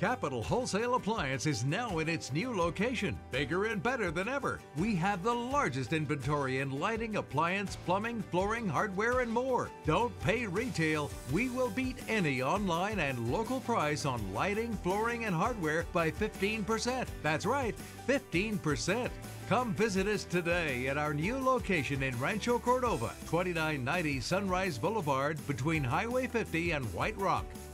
Capital Wholesale Appliance is now in its new location, bigger and better than ever. We have the largest inventory in lighting, appliance, plumbing, flooring, hardware, and more. Don't pay retail. We will beat any online and local price on lighting, flooring, and hardware by 15%. That's right, 15%. Come visit us today at our new location in Rancho Cordova, 2990 Sunrise Boulevard between Highway 50 and White Rock.